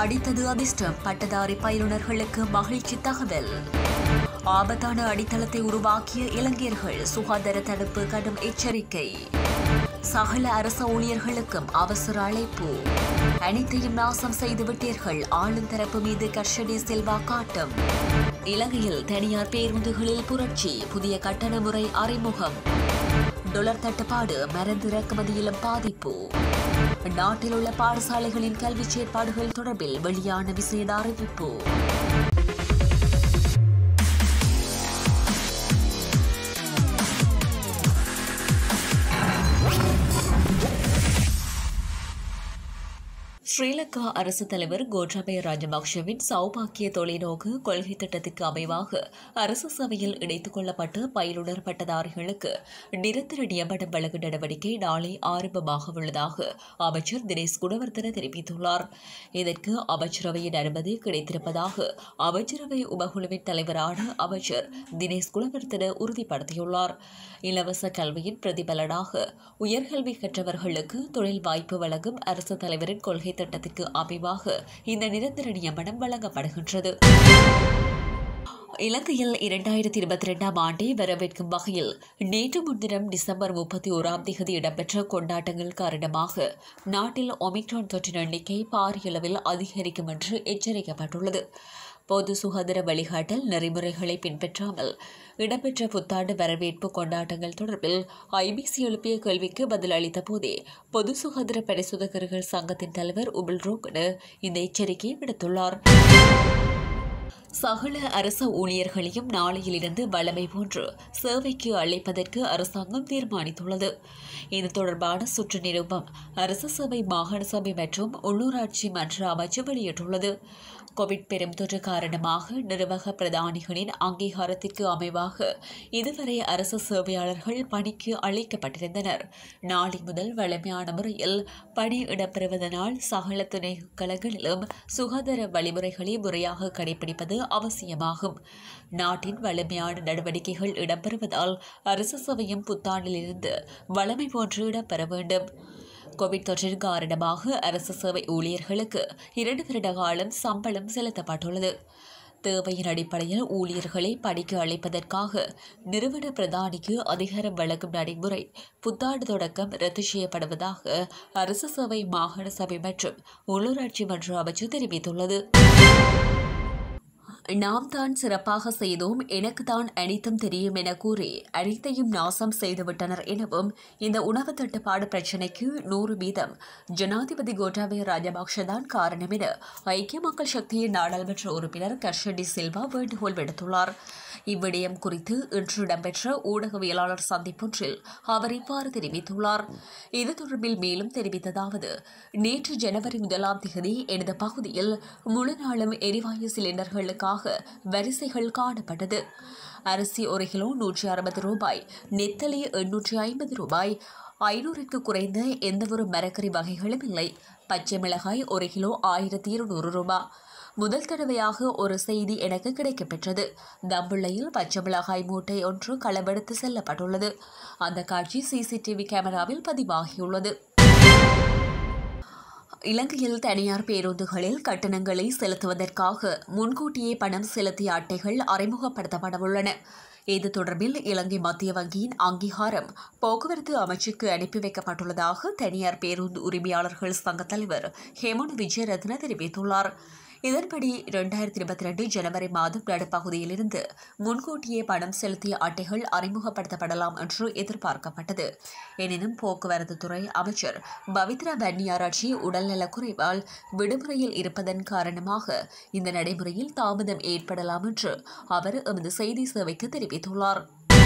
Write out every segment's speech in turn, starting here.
அடித்தது அதிர்ஷ்டம், பட்டதாரி பயிலுனர்களுக்கு மகிழ்ச்சி தகவல். ஆபத்தான அடித்தளத்தை உருவாக்கிய இளைஞர்கள், சுகாதார தடுப்பு கடும் எச்சரிக்கை. சகல அரசு ஊழியர்களுக்கும் அவசர அழைப்பு. அனைத்தையும் நாசம் செய்துவிட்டீர்கள், ஆளும் தரப்பு மீது கர்ஷடி செல்வா காட்டும். இலங்கையில் தனியார் பேருந்துகளில் புரட்சி, புதிய கட்டண முறை அறிமுகம். டாலர் தட்டுப்பாடு, மருந்து இறக்குமதியிலும் பாதிப்பு. நாட்டில் உள்ள பாடசாலைகளின் கல்வி செயற்பாடுகள் தொடர்பில் வெளியான விசேட அறிவிப்பு. ஸ்ரீலங்கா அரசு தலைவர் கோட்டாபய ராஜபக்ஷவின் சௌபாக்கிய தொலைநோக்கு கொள்கை திட்டத்திற்கு அமைவாக அரசு சபையில் இணைத்துக் கொள்ளப்பட்ட பயிலுனர் பட்டதாரிகளுக்கு நிரந்தர நியமனம் வழங்கும் நடவடிக்கை நாளை ஆரம்பமாக உள்ளதாக அமைச்சர் தினேஷ் குணவர்தன தெரிவித்துள்ளார். இதற்கு அமைச்சரவையின் அனுமதி கிடைத்திருப்பதாக அமைச்சரவை உபகுழுவின் தலைவரான அமைச்சர் தினேஷ் குணவர்தன உறுதிப்படுத்தியுள்ளார். இலவச கல்வியின் பிரதிபலனாக உயர்கல்வி கற்றவர்களுக்கு தொழில் வாய்ப்பு வழங்கும் அரசு தலைவரின் கொள்கை திட்டத்திற்கு அமைவாக இந்த நிரந்தர நியமனம் வழங்கப்படுகின்றது. இலங்கையில் 2022 ஆண்டை வரவேற்கும் வகையில் நேற்று முன்தினம் டிசம்பர் 31 இடம்பெற்ற கொண்டாட்டங்கள் காரணமாக நாட்டில் ஒமிக்ரான் தொற்றின் எண்ணிக்கை பாரிய அளவில் அதிகரிக்கும் என்று எச்சரிக்கப்பட்டுள்ளது. பொது சுகாதார வழிகாட்டல் நெறிமுறைகளை பின்பற்றாமல் இடம்பெற்ற புத்தாண்டு வரவேற்பு கொண்டாட்டங்கள் தொடர்பில் ஐபிசி எழுப்பிய கேள்விக்கு பதில் அளித்த போதே பொது சுகாதார பரிசோதகர்கள் சங்கத்தின் தலைவர் உபில் ரோகன இந்த எச்சரிக்கையை விடுத்துள்ளார். சகல அரசு ஊழியர்களையும் நாளையிலிருந்து வழமை போன்று சேவைக்கு அழைப்பதற்கு அரசாங்கம் தீர்மானித்துள்ளது. இது தொடர்பான சுற்று நிருபம் அரசு சபை, மாகாண சபை மற்றும் உள்ளூராட்சி மன்ற அமைச்சு வெளியிட்டுள்ளது. கோவிட் பெருந்தொற்று காரணமாக நிர்வாக பிரதானிகளின் அங்கீகாரத்திற்கு அமைவாக இதுவரை அரசு சேவையாளர்கள் பணிக்கு அழைக்கப்பட்டிருந்தனர். நாளை முதல் வழமையான முறையில் பணி இடம்பெறுவதனால் சகல திணைக்களங்களிலும் சுகாதார வழிமுறைகளை முறையாக கடைபிடிப்பது அவசியமாகும். நாட்டின் வலிமையான நடவடிக்கைகள் இடம்பெறுவதால் அரசு சபையும் புத்தாண்டிலிருந்து வழமை போன்று இடம்பெற வேண்டும். கோவிட் தொற்றின் காரணமாக அரசு சேவை ஊழியர்களுக்கு 2 வருட காலம் சம்பளம் செலுத்தப்பட்டுள்ளது. தேவையின் அடிப்படையில் ஊழியர்களை பணிக்கு அழைப்பதற்காக நிறுவன பிரதானிக்கு அதிகாரம் வழங்கும் நடைமுறை புத்தாண்டு தொடக்கம் ரத்து செய்யப்படுவதாக அரசு சபை, மாகாண சபை மற்றும் உள்ளூராட்சி மன்ற அமைச்சு தெரிவித்துள்ளது. நாம் தான் சிறப்பாக செய்தோம், எனக்கு தான் அனைத்தும் தெரியும் என கூறி அனைத்தையும் நாசம் செய்துவிட்டனர் எனவும் இந்த உணவு தட்டுப்பாடு பிரச்சினைக்கு 100% ஜனாதிபதி கோட்டாபய ராஜபக்ஷ தான் காரணம் என ஐக்கிய மக்கள் சக்தியின் நாடாளுமன்ற உறுப்பினர் கர்ஷடி சில்வா வேண்டுகோள் விடுத்துள்ளார். இவ்விடயம் குறித்து இன்று இடம்பெற்ற ஊடகவியலாளர் சந்திப்பொன்றில் அவர் இவ்வாறு தெரிவித்துள்ளார். இது தொடர்பில் மேலும் தெரிவித்ததாவது: நேற்று ஜனவரி 1 எனது பகுதியில் முழு நாளும் எரிவாயு சிலிண்டர்களுக்காக வரிசைகள் காணப்பட்டது. அரிசி 1 கிலோ 160 ரூபாய், நெத்தலி 850 ரூபாய், 500க்கு குறைந்த எந்தவொரு மரக்கறி வகைகளும் இல்லை. பச்சை மிளகாய் 1 கிலோ 1200 ரூபாய். முதல் தடவையாக ஒரு செய்தி எனக்கு கிடைக்கப்பெற்றது. தம்புள்ளையில் பச்சை மிளகாய் மூட்டை ஒன்று களவெடுத்து செல்லப்பட்டுள்ளது. அந்த காட்சி சிசிடிவி கேமராவில் பதிவாகியுள்ளது. இலங்கையில் தனியார் பேருந்துகளில் கட்டணங்களை செலுத்துவதற்காக முன்கூட்டியே பணம் செலுத்திய அட்டைகள் அறிமுகப்படுத்தப்படவுள்ளன. இது தொடர்பில் இலங்கை மத்திய வங்கியின் அங்கீகாரம் போக்குவரத்து அமைச்சுக்கு அனுப்பி வைக்கப்பட்டுள்ளதாக தனியார் பேருந்து உரிமையாளர்கள் சங்க தலைவர் ஹேமன் விஜயரத்ன தெரிவித்துள்ளார். இதன்படி 2022 ஜனவரி மாதம் நடுப்பகுதியிலிருந்து முன்கூட்டியே பணம் செலுத்திய அட்டைகள் அறிமுகப்படுத்தப்படலாம் என்று எதிர்பார்க்கப்பட்டது. எனினும் போக்குவரத்து துறை அமைச்சர் பவித்ரா பன்னியாராட்சி உடல்நலக்குறைவால் விடுமுறையில் இருப்பதன் காரணமாக இந்த நடைமுறையில் தாமதம் ஏற்படலாம் என்று அவர் எமது செய்தி சேவைக்கு தெரிவித்துள்ளார்.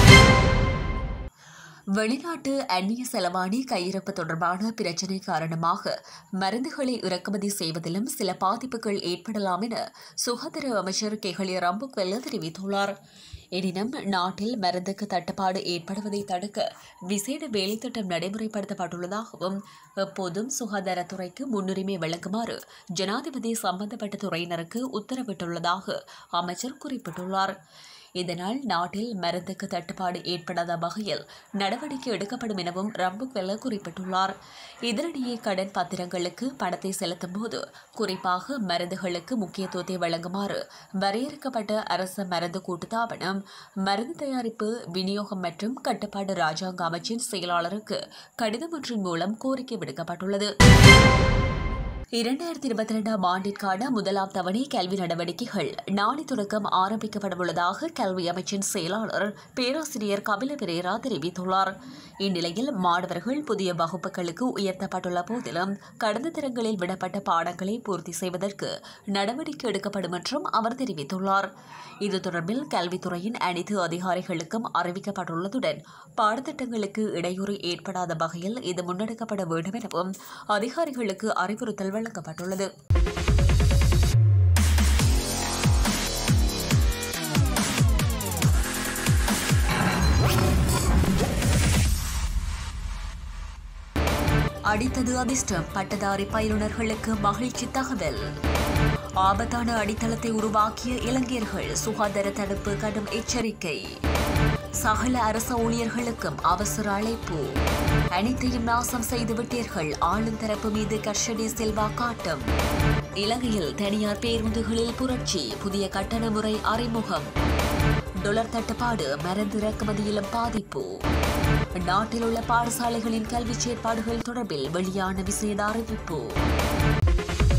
வெளிநாட்டு அந்நிய செலவாணி கையிருப்பு தொடர்பான பிரச்சினை காரணமாக மருந்துகளை இறக்குமதி செய்வதிலும் சில பாதிப்புகள் ஏற்படலாம் என சுகாதார அமைச்சர் கெஹலிய ரம்புக்வெல்ல தெரிவித்துள்ளார். எனினும் நாட்டில் மருந்துக்கு தட்டுப்பாடு ஏற்படுவதை தடுக்க விசேட வேலைத்திட்டம் நடைமுறைப்படுத்தப்பட்டுள்ளதாகவும் எப்போதும் சுகாதாரத்துறைக்கு முன்னுரிமை வழங்குமாறு ஜனாதிபதி சம்பந்தப்பட்ட துறையினருக்கு உத்தரவிட்டுள்ளதாக அமைச்சர் குறிப்பிட்டுள்ளார். இதனால் நாட்டில் மருந்துக்கு தட்டுப்பாடு ஏற்படாத வகையில் நடவடிக்கை எடுக்கப்படும் எனவும் ரம்புக்வெல்ல குறிப்பிட்டுள்ளார். இதனிடையே கடன் பத்திரங்களுக்கு பணத்தை செலுத்தும் போது குறிப்பாக மருந்துகளுக்கு முக்கியத்துவத்தை வழங்குமாறு வரையறுக்கப்பட்ட அரசு மருந்து கூட்டுத்தாபனம் மருந்து தயாரிப்பு விநியோகம் மற்றும் கட்டுப்பாடு ராஜாங்க அமைச்சின் செயலாளருக்கு கடிதம் ஒன்றின் மூலம் கோரிக்கை விடுக்கப்பட்டுள்ளது. 2022 ஆண்டிற்கான முதலாம் தவணை கல்வி நடவடிக்கைகள் நாளை தொடக்கம் ஆரம்பிக்கப்படவுள்ளதாக கல்வி அமைச்சின் செயலாளர் பேராசிரியர் கபில பெரேரா தெரிவித்துள்ளார். இந்நிலையில் மாணவர்கள் புதிய வகுப்புகளுக்கு உயர்த்தப்பட்டுள்ள போதிலும் கடந்த தினங்களில் விடப்பட்ட பாடங்களை பூர்த்தி செய்வதற்கு நடவடிக்கை எடுக்கப்படும் என்றும் அவர் தெரிவித்துள்ளார். இது தொடர்பில் கல்வித்துறையின் அனைத்து அதிகாரிகளுக்கும் அறிவிக்கப்பட்டுள்ளதுடன் பாடத்திட்டங்களுக்கு இடையூறு ஏற்படாத வகையில் இது முன்னெடுக்கப்பட வேண்டும் எனவும் அதிகாரிகளுக்கு அறிவுறுத்தல் வழங்கப்பட்டுள்ளது. அடித்தது அதிர்ஷ்டம், பட்டதாரி பயிலுநர்களுக்கு மகிழ்ச்சி தகவல். ஆபத்தான அடித்தளத்தை உருவாக்கிய இளைஞர்கள், சுகாதார தடுப்பு கடும் எச்சரிக்கை. சகல அரச ஊழியர்களுக்கும் அவசர அழைப்பு. அனைத்தையும் நாசம் செய்துவிட்டீர்கள், ஆளும் தரப்பு மீது கர்ஷடி செல்வா காட்டும். இலங்கையில் தனியார் பேருந்துகளில் புரட்சி, புதிய கட்டண முறை அறிமுகம். டாலர் தட்டுப்பாடு, மருந்து இறக்குமதியிலும் பாதிப்பு. நாட்டில் உள்ள பாடசாலைகளின் கல்வி செயற்பாடுகள் தொடர்பில் வெளியான விசேட அறிவிப்பு.